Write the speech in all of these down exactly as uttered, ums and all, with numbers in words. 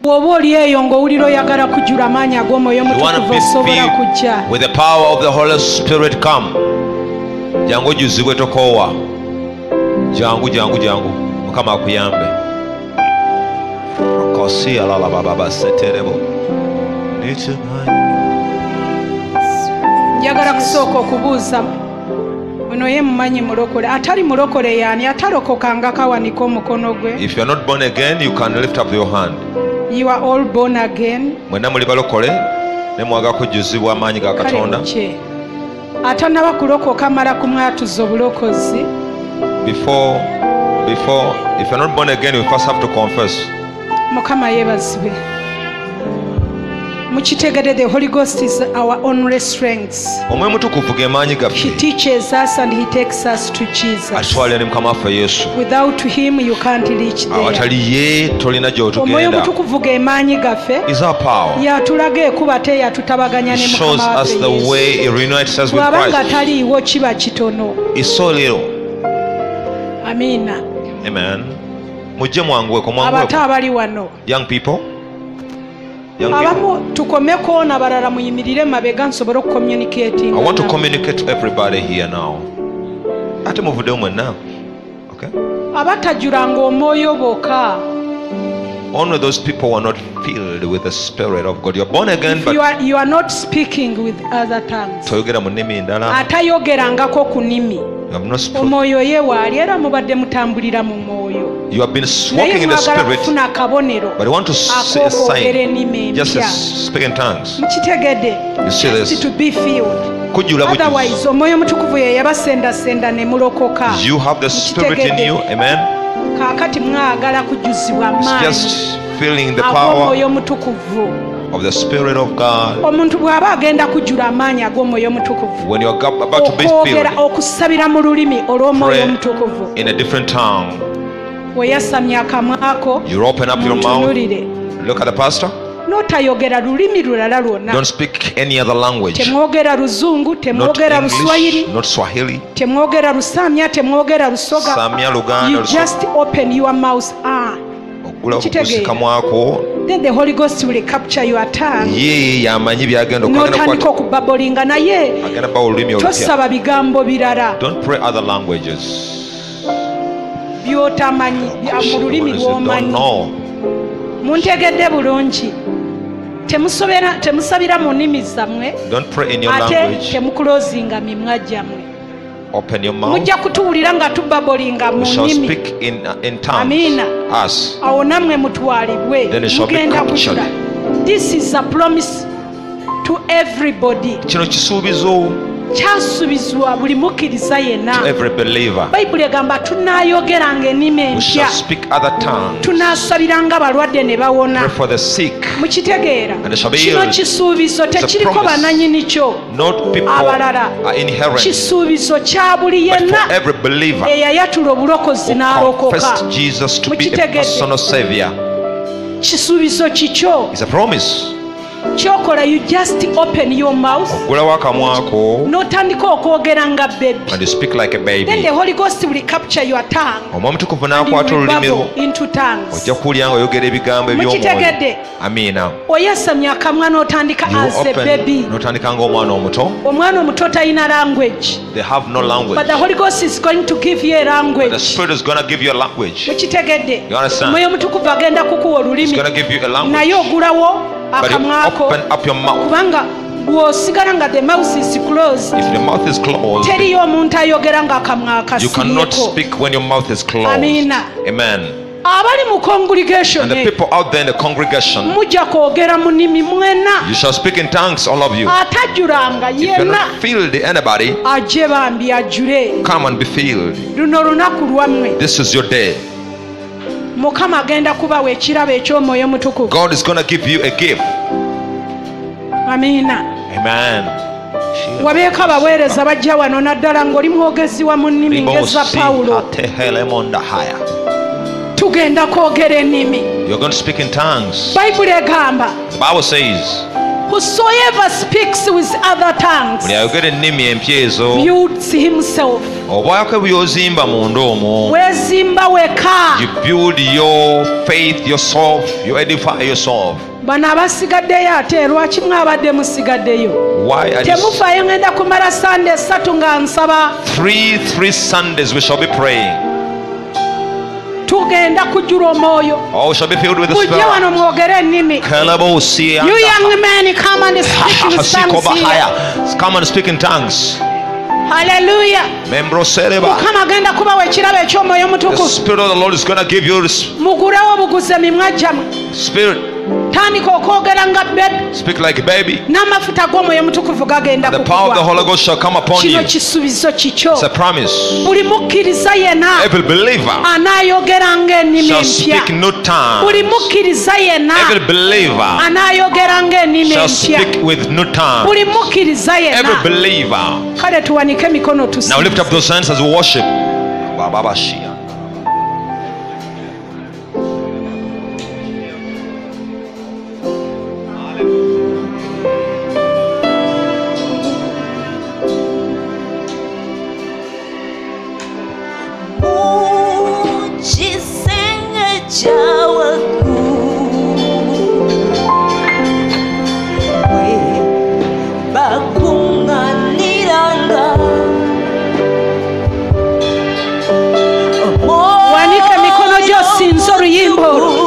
Woba oli eyo ng'owulira oyagala kujjula amaanyi ag'omwoyo omutukuvu osobola kujja. With the power of the Holy Spirit come. Jangu ojjuzibwe tokoowa. Jangu jangu jangu. Mukama akuyambe. Kosi alala baba baseterebo. Njagala kusooka okubuuza ono ye mumanyi mulokole atali mulokole yaani atalokokanga kawanika omukono gwe. If you are not born again, you can lift up your hand. You are all born again. Mwenna muli balokole ne mwaga kujjuzibwa amaanyi ga Katonda. Atanaba kulokoka mala kumwatuza obulokozi. Before before if you are not born again, you first have to confess. Mukama yeebazibwe. Mukitegedde, the Holy Ghost is our only strength. Omwoyo mutukuvu ge maanyi gaffe. He teaches us and he takes us to Jesus. Atwalira ne Mukama waffe Yesu. Without him you can't reach there. Awatali ye tolina gy'otugenda. Omwoyo mutukuvu ge maanyi gaffe. Is our power. Yatulaga ekuba te yatutabaganya ne Mukama waffe Yesu. Shows us the way he reunites us with Christ. Bw'abanga taliiwo kiba kitono. Is so little. Amina. Amen. Mujje mwanguweko mwanguweko. Abato abali wano. Young people. Abamu tukomeko na barara muyimirire mabega nsobora communicating. I want to communicate to everybody here now. Ate muvudde mwenna. Okay? Abatajuranga omwoyo boka. Only those people who are not filled with the Spirit of God. You are born again, if but you are, you are not speaking with other tongues. toyogera mu nnimi endala. Atayogerangako ku nnimi. Omwoyo ye waali era mubadde mutambulira mu mwoyo. You have been walking in the Spirit, but you want to say a sign, just speak in tongues. You see this? To be filled. Otherwise, omwoyo mutukuvu ye yabasendasenda ne mulokoka. You have the Spirit in you, amen. Kaakati mwagala kujjuzibwa amaanyi. Just feeling the power of the Spirit of God. Omuntu bw'aba agenda kujjula amaanyi ag'omwoyo mutukuvu. When you are about to be filled, okusabira mu lulimi olw'omwoyo mutukuvu. In a different tongue. Weyasamya akamwako. You open up your mouth. Look at the pastor. Notayogera lulimi lulala lwonna. Don't speak any other language. Temwogera Luzungu, temwogera Luswahili, not Swahili. Temwogera Lusamya, temwogera Lusoga. Samya Luganda. You just open your mouth. Ah. Then the Holy Ghost will capture your tongue. Ye yamanyi byagenda okutandika okubabolinga naye. Tosaba bigambo birala. Don't pray other languages. Byotamanyi mu lulimi lw'omanyi. Muntegedde bulungi. Temusobera temusabira mu nnimi zammwe. Don't pray in your language. Ate temukulozinga mimwa gyammwe. Open your mouth. Mujja kutuwulira nga tubabolinga mu nnimi. Speak in, uh, in tongues. Amina. Us. Awo namwe mutwalibwe. Mugenda kujula. This is a promise to everybody. Kino kisuubizo. Kyasubizwa buli mukkiriza yenna. To every believer. Bayibuli egamba tunaayogeranga ennimi empya. We shall speak other tongues. Tunaasabiranga abalwadde ne bawona. Pray for the sick. Mukitegeera. And they shall be healed. Kino kisuubizo tekiriko bannannyini kyo. Not people abalala. Are inherent. Kisuubizo kya buli yenna. But for every believer. Eyayatula obulokozi n'alokoka. Confessed Jesus to be a personal savior. Kisuubizo kikyo. It's a promise. Kyokola, you just open your mouth. N'otandika okwogera nga baby. And you speak like a baby. Then the Holy Ghost will capture your tongue. Omutukuvu n'akwata olulimi lwo. Into tongues. Ojja kuwulira nga oyogera ebigambo eby'omwoyo. Mukitegedde. Amina. Oyasamya akamwa n'otandika as a baby. N'otandika ng'omwana omuto. Omwana omuto talina language. They have no language. But the Holy Ghost is going to give you a language. But the Spirit is going to give you a language. Mukitegedde. You understand? Omwoyo mutukuvu agenda kukuwa olulimi. He's going to give you a language. Naye ogulawo akamwako. Open up your mouth. Kubanga bw'osigala nga the mouth is closed. If the mouth is closed, teriyo omuntu ayogera nga akamwa akasibyeko. You cannot speak when your mouth is closed. Amina. Amen. Abali mu congregation. And the people out there in the congregation. Mujja kwogera mu nnimi mwenna. You shall speak in tongues, all of you. Atajjulanga yenna. If you're not filled, anybody. Ajje bambi ajjule. Come and be filled. Luno lunaku lwammwe. This is your day. Mukama agenda kubawa ekirabo eky'omwoyo mutukuvu. God is going to give you a gift. Amina. Amen. Wabeeko abaweereza bajja wano naddala ng'oli mwogezi wa mu nnimi ngeza Pawulo. Tugenda kwogera ennimi. You're going to speak in tongues. Bayibuli egamba. The Bible says. Whosoever speaks with other tongues buli ayogera ennimi empya ezo builds himself. obwako byozimba munda omwo wezimba weka. you build your faith yourself, you edify yourself. Bano abasigaddeyo ate lwaki mwabadde musigaddeyo? Why are you Temufaayo ngenda kumala sande esatu nga nsaba. three three Sundays we shall be praying. Tugenda kujjula omwoyo. Oh, we shall be filled with the Mujje Spirit. wano mwogere ennimi. Kalabosi You young men, come and speak in tongues here. Haya. Come and speak in tongues. Hallelujah. Membro sereba. Mukama agenda kubawa ekirabo eky'omwoyo The mutukuvu. Spirit of the Lord is going to give you this Mugulewo buguze mimwa gyammwe. Spirit. Tandika okwogera nga bebe. Speak like a baby. N'amafuta g'omwoyo mutukuvu gagenda The power of the kukugwa. Holy Ghost shall come upon Kino you. kisuubizo kikyo. It's a promise. Buli mukkiriza yenna Every believer anaayogeranga ennimi shall empya. speak new Buli tongues. mukkiriza yenna Every believer anaayogeranga ennimi shall empya. speak with new tongues. Buli mukkiriza Every yenna. believer. Kale tuwanike emikono Now tusibe. lift up those hands as we worship. Baba Shia. Wanika mikono gyo sinza oluyimba olwo.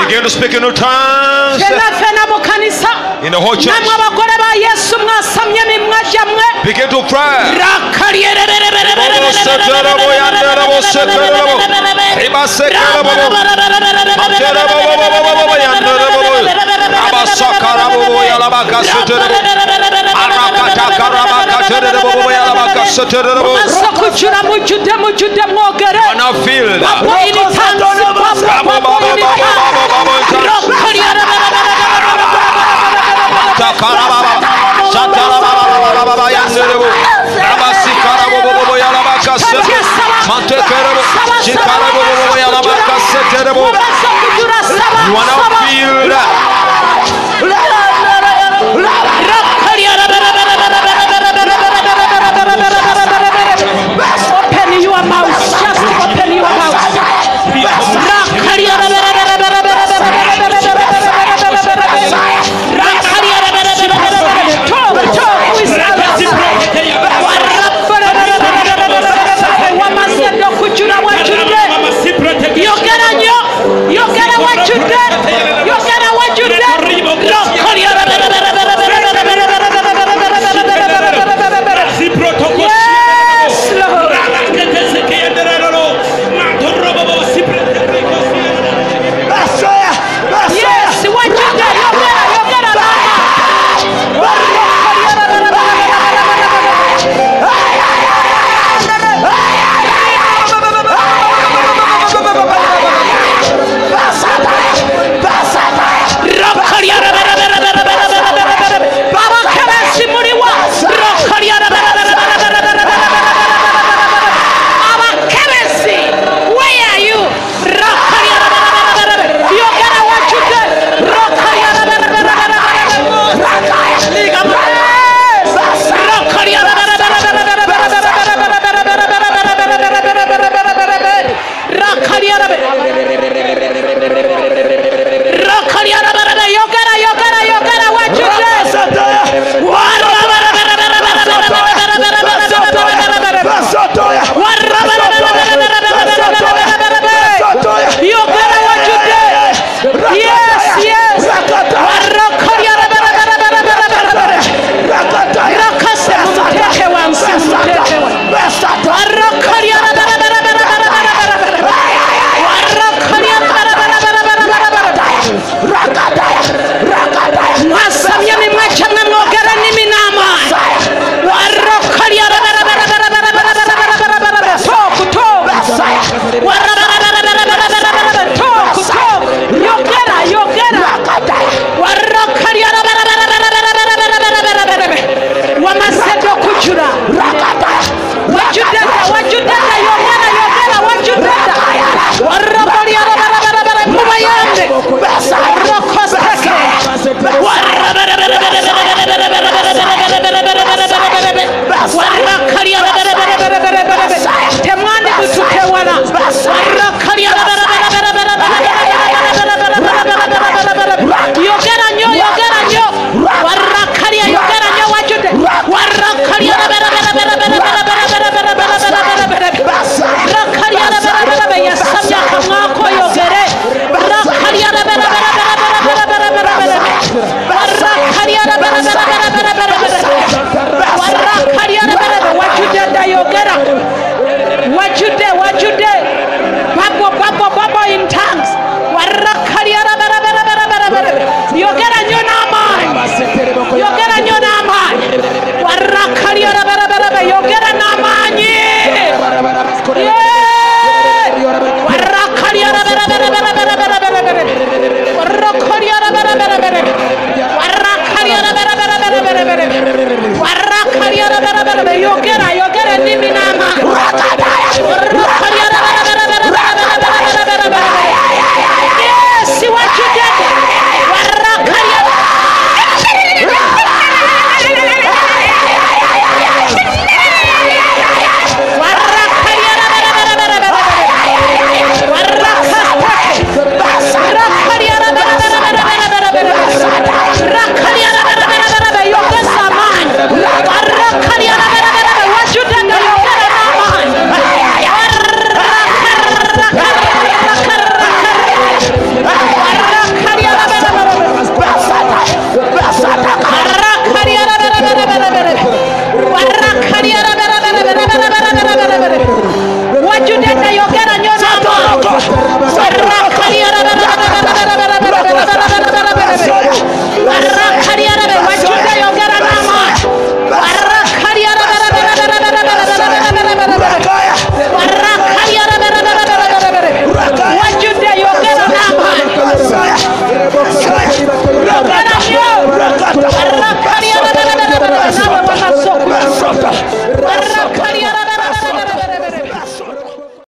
Begin to speak in new tongues fena fena mu kanisa in the whole church. namwe abagore ba yesu mwasamye mimwajya mwe Begin to pray. Masakujura mujude mujude mwogere You are now